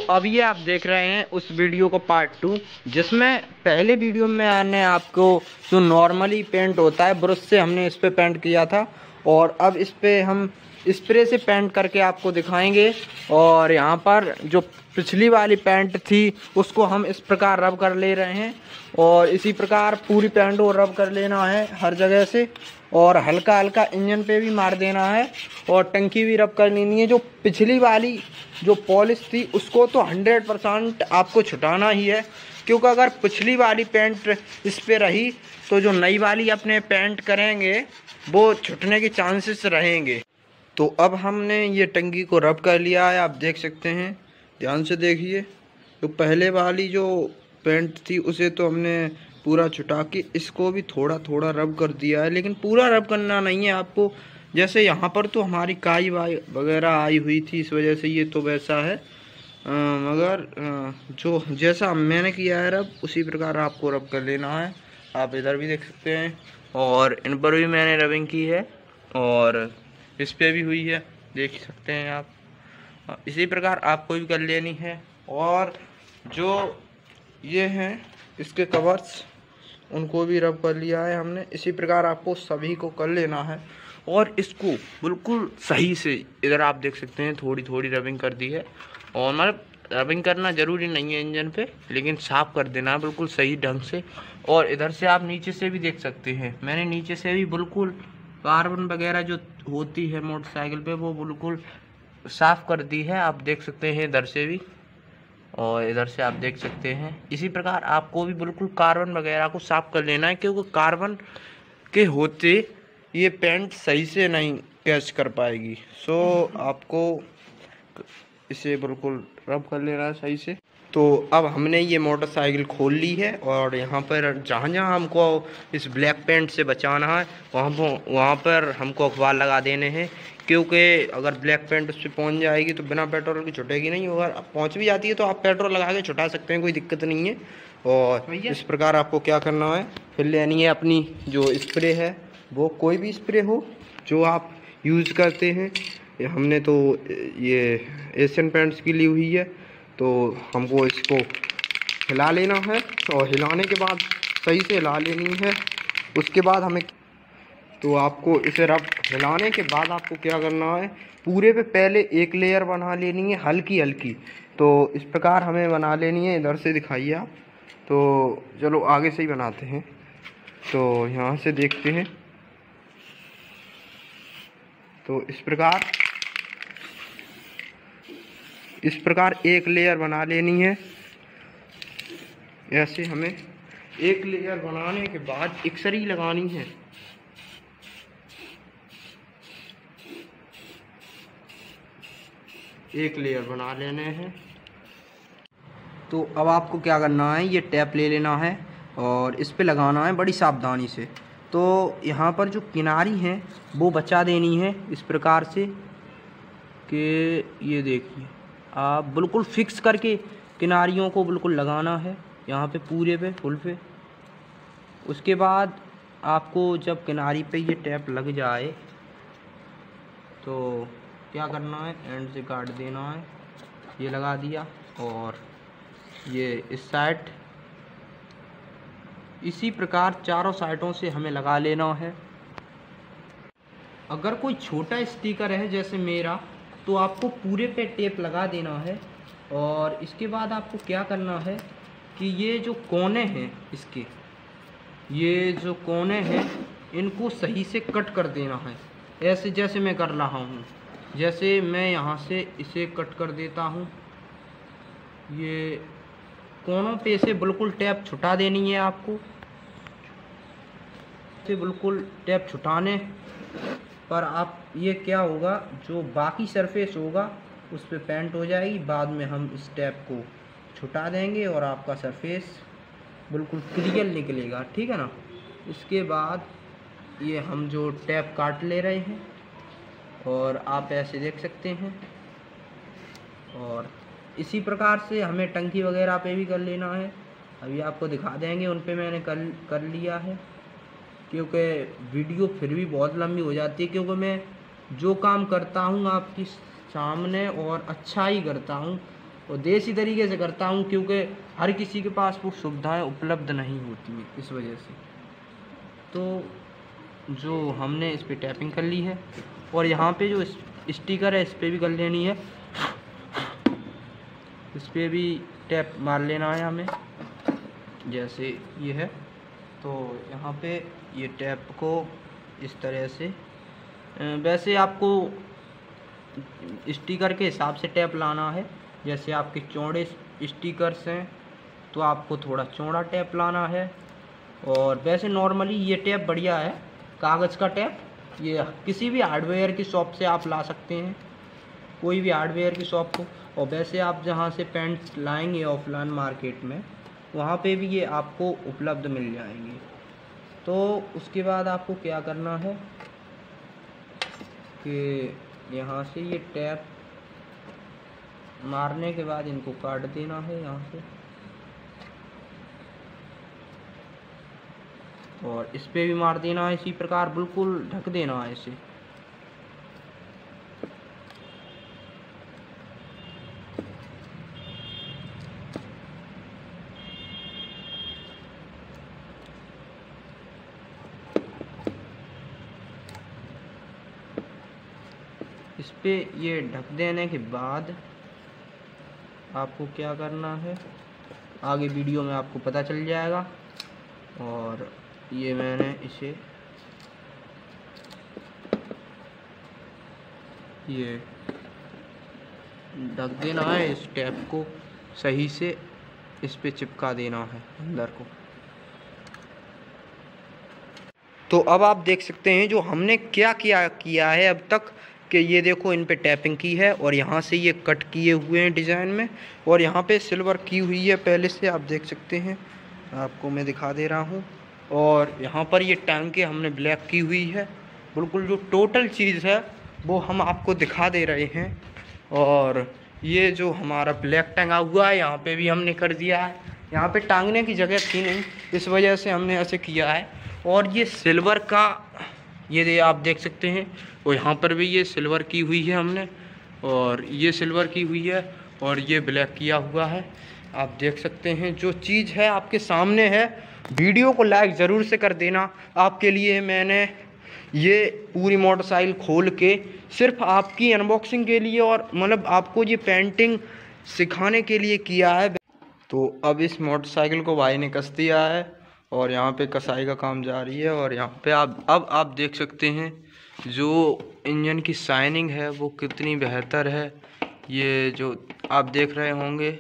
अब ये आप देख रहे हैं उस वीडियो को पार्ट 2, जिसमें पहले वीडियो में मैंने आपको जो नॉर्मली पेंट होता है ब्रश से हमने इस पे पेंट किया था, और अब इस पे हम स्प्रे से पेंट करके आपको दिखाएंगे। और यहाँ पर जो पिछली वाली पेंट थी उसको हम इस प्रकार रब कर ले रहे हैं, और इसी प्रकार पूरी पेंट को रब कर लेना है हर जगह से, और हल्का हल्का इंजन पे भी मार देना है, और टंकी भी रब कर लेनी है। जो पिछली वाली जो पॉलिश थी उसको तो 100% आपको छुटाना ही है, क्योंकि अगर पिछली वाली पेंट इस पे रही तो जो नई वाली अपने पेंट करेंगे वो छुटने के चांसेस रहेंगे। तो अब हमने ये टंकी को रब कर लिया है, आप देख सकते हैं, ध्यान से देखिए। तो पहले वाली जो पेंट थी उसे तो हमने पूरा छुटा के इसको भी थोड़ा थोड़ा रब कर दिया है, लेकिन पूरा रब करना नहीं है आपको। जैसे यहाँ पर तो हमारी काई वाई वगैरह आई हुई थी, इस वजह से ये तो वैसा है, मगर जो जैसा मैंने किया है रब उसी प्रकार आपको रब कर लेना है। आप इधर भी देख सकते हैं, और इन पर भी मैंने रबिंग की है, और इस पे भी हुई है, देख सकते हैं आप। इसी प्रकार आपको भी कर लेनी है। और जो ये हैं इसके कवर्स, उनको भी रब कर लिया है हमने। इसी प्रकार आपको सभी को कर लेना है, और इसको बिल्कुल सही से, इधर आप देख सकते हैं थोड़ी थोड़ी रबिंग कर दी है। और मतलब रबिंग करना ज़रूरी नहीं है इंजन पे, लेकिन साफ़ कर देना है बिल्कुल सही ढंग से। और इधर से आप नीचे से भी देख सकते हैं, मैंने नीचे से भी बिल्कुल कार्बन वगैरह जो होती है मोटरसाइकिल पे वो बिल्कुल साफ़ कर दी है, आप देख सकते हैं इधर से भी, और इधर से आप देख सकते हैं। इसी प्रकार आपको भी बिल्कुल कार्बन वगैरह को साफ़ कर लेना है, क्योंकि कार्बन के होते ये पेंट सही से नहीं कैच कर पाएगी। सो आपको इसे बिल्कुल रब कर लेना है सही से। तो अब हमने ये मोटरसाइकिल खोल ली है, और यहाँ पर जहाँ जहाँ हमको इस ब्लैक पेंट से बचाना है वहाँ पर हमको अखबार लगा देने हैं, क्योंकि अगर ब्लैक पेंट उस पर पहुँच जाएगी तो बिना पेट्रोल की छुटेगी नहीं। अगर पहुँच भी जाती है तो आप पेट्रोल लगा के छुटा सकते हैं, कोई दिक्कत नहीं है। और इस प्रकार आपको क्या करना है, फिर लेनी है अपनी जो स्प्रे है, वो कोई भी स्प्रे हो जो आप यूज़ करते हैं। हमने तो ये एशियन पेंट्स की ली हुई है, तो हमको इसको हिला लेना है, और हिलाने के बाद सही से हिला लेनी है। उसके बाद हमें तो आपको इसे रब हिलाने के बाद आपको क्या करना है, पूरे पे पहले एक लेयर बना लेनी है हल्की हल्की। तो इस प्रकार हमें बना लेनी है, इधर से दिखाइए आप। तो चलो आगे से ही बनाते हैं। तो यहाँ से देखते हैं, तो इस प्रकार एक लेयर बना लेनी है। ऐसे हमें एक लेयर बनाने के बाद एक्सरी लगानी है। एक लेयर बना लेने हैं। तो अब आपको क्या करना है, ये टैप ले लेना है और इस पे लगाना है बड़ी सावधानी से। तो यहाँ पर जो किनारी है वो बचा देनी है इस प्रकार से कि ये देखिए, आप बिल्कुल फिक्स करके किनारियों को बिल्कुल लगाना है यहाँ पे पूरे पे फुल पे। उसके बाद आपको जब किनारी पे ये टैप लग जाए तो क्या करना है, एंड से काट देना है। ये लगा दिया, और ये इस साइड इसी प्रकार चारों साइडों से हमें लगा लेना है। अगर कोई छोटा स्टिकर है जैसे मेरा, तो आपको पूरे पे टेप लगा देना है। और इसके बाद आपको क्या करना है कि ये जो कोने हैं इसके, ये जो कोने हैं इनको सही से कट कर देना है, ऐसे जैसे मैं कर रहा हूँ। जैसे मैं यहाँ से इसे कट कर देता हूँ, ये कोनों पे से बिल्कुल टैप छुटा देनी है आपको। से बिल्कुल टैप छुटाने पर आप ये क्या होगा, जो बाकी सरफेस होगा उस पे पेंट हो जाएगी। बाद में हम इस टैप को छुटा देंगे और आपका सरफेस बिल्कुल क्लियर निकलेगा, ठीक है ना। इसके बाद ये हम जो टैप काट ले रहे हैं, और आप ऐसे देख सकते हैं। और इसी प्रकार से हमें टंकी वगैरह पे भी कर लेना है, अभी आपको दिखा देंगे। उन पे मैंने कर लिया है, क्योंकि वीडियो फिर भी बहुत लंबी हो जाती है, क्योंकि मैं जो काम करता हूँ आपकी सामने और अच्छा ही करता हूँ। और देसी तरीके से करता हूँ, क्योंकि हर किसी के पास वो सुविधाएं उपलब्ध नहीं होती हैं, इस वजह से। तो जो हमने इस पर टैपिंग कर ली है, और यहाँ पे जो स्टिकर है इस पर भी कर लेनी है, इस पर भी टैप मार लेना है हमें, जैसे ये है। तो यहाँ पे ये टैप को इस तरह से, वैसे आपको स्टिकर के हिसाब से टैप लाना है। जैसे आपके चौड़े स्टिकर्स हैं तो आपको थोड़ा चौड़ा टैप लाना है, और वैसे नॉर्मली ये टैप बढ़िया है, कागज़ का टैप। ये किसी भी हार्डवेयर की शॉप से आप ला सकते हैं, कोई भी हार्डवेयर की शॉप को। और वैसे आप जहाँ से पेंट लाएंगे ऑफलाइन मार्केट में, वहाँ पे भी ये आपको उपलब्ध मिल जाएंगे। तो उसके बाद आपको क्या करना है कि यहाँ से ये टैप मारने के बाद इनको काट देना है यहाँ से, और इस पे भी मार देना है इसी प्रकार, बिल्कुल ढक देना है इसे। इस पे ये ढक देने के बाद आपको क्या करना है, आगे वीडियो में आपको पता चल जाएगा। और ये मैंने इसे ये ढक देना है, इस टैप को सही से इस पे चिपका देना है अंदर को। तो अब आप देख सकते हैं जो हमने क्या किया है अब तक, कि ये देखो इन पे टैपिंग की है, और यहाँ से ये कट किए हुए हैं डिज़ाइन में, और यहाँ पे सिल्वर की हुई है पहले से, आप देख सकते हैं, आपको मैं दिखा दे रहा हूँ। और यहाँ पर ये टांके हमने ब्लैक की हुई है, बिल्कुल जो टोटल चीज़ है वो हम आपको दिखा दे रहे हैं। और ये जो हमारा ब्लैक टंगा हुआ है यहाँ पे भी हमने कर दिया है, यहाँ पे टांगने की जगह थी नहीं, इस वजह से हमने ऐसे किया है। और ये सिल्वर का, ये आप देख सकते हैं, और यहाँ पर भी ये सिल्वर की हुई है हमने, और ये सिल्वर की हुई है, और ये ब्लैक किया हुआ है। आप देख सकते हैं जो चीज़ है आपके सामने है। वीडियो को लाइक ज़रूर से कर देना। आपके लिए मैंने ये पूरी मोटरसाइकिल खोल के सिर्फ आपकी अनबॉक्सिंग के लिए, और मतलब आपको ये पेंटिंग सिखाने के लिए किया है। तो अब इस मोटरसाइकिल को भाई ने कस दिया है, और यहाँ पे कसाई का काम जारी है। और यहाँ पे आप देख सकते हैं जो इंजन की शाइनिंग है वो कितनी बेहतर है, ये जो आप देख रहे होंगे।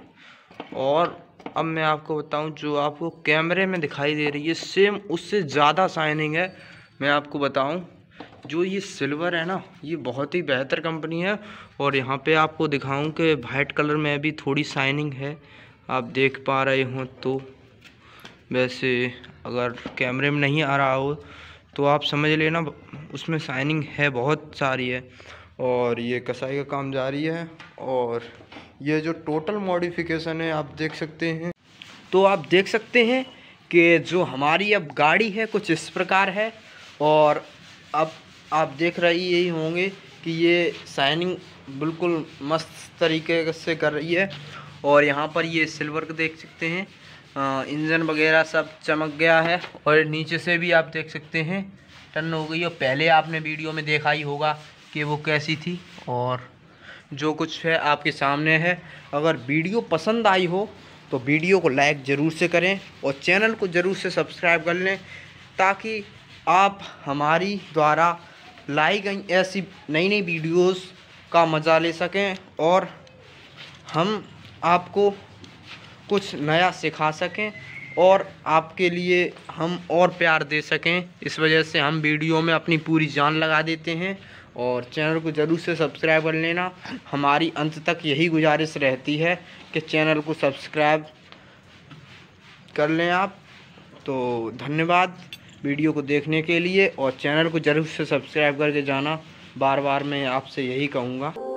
और अब मैं आपको बताऊं, जो आपको कैमरे में दिखाई दे रही है सेम उससे ज़्यादा शाइनिंग है। मैं आपको बताऊं, जो ये सिल्वर है ना, ये बहुत ही बेहतर कंपनी है। और यहाँ पे आपको दिखाऊं कि वाइट कलर में भी थोड़ी शाइनिंग है, आप देख पा रहे हो तो। वैसे अगर कैमरे में नहीं आ रहा हो तो आप समझ लेना उसमें शाइनिंग है, बहुत सारी है। और ये कसाई का काम जारी है, और ये जो टोटल मॉडिफिकेशन है आप देख सकते हैं। तो आप देख सकते हैं कि जो हमारी अब गाड़ी है कुछ इस प्रकार है। और अब आप देख रही होंगे कि ये शाइनिंग बिल्कुल मस्त तरीके से कर रही है। और यहाँ पर ये सिल्वर को देख सकते हैं, इंजन वगैरह सब चमक गया है। और नीचे से भी आप देख सकते हैं टर्न हो गई, और पहले आपने वीडियो में देखा ही होगा कि वो कैसी थी। और जो कुछ है आपके सामने है। अगर वीडियो पसंद आई हो तो वीडियो को लाइक ज़रूर से करें, और चैनल को ज़रूर से सब्सक्राइब कर लें, ताकि आप हमारी द्वारा लाई गई ऐसी नई नई वीडियोस का मज़ा ले सकें, और हम आपको कुछ नया सिखा सकें, और आपके लिए हम और प्यार दे सकें। इस वजह से हम वीडियो में अपनी पूरी जान लगा देते हैं। और चैनल को ज़रूर से सब्सक्राइब कर लेना। हमारी अंत तक यही गुजारिश रहती है कि चैनल को सब्सक्राइब कर लें आप। तो धन्यवाद वीडियो को देखने के लिए, और चैनल को ज़रूर से सब्सक्राइब करके जाना, बार बार मैं आपसे यही कहूँगा।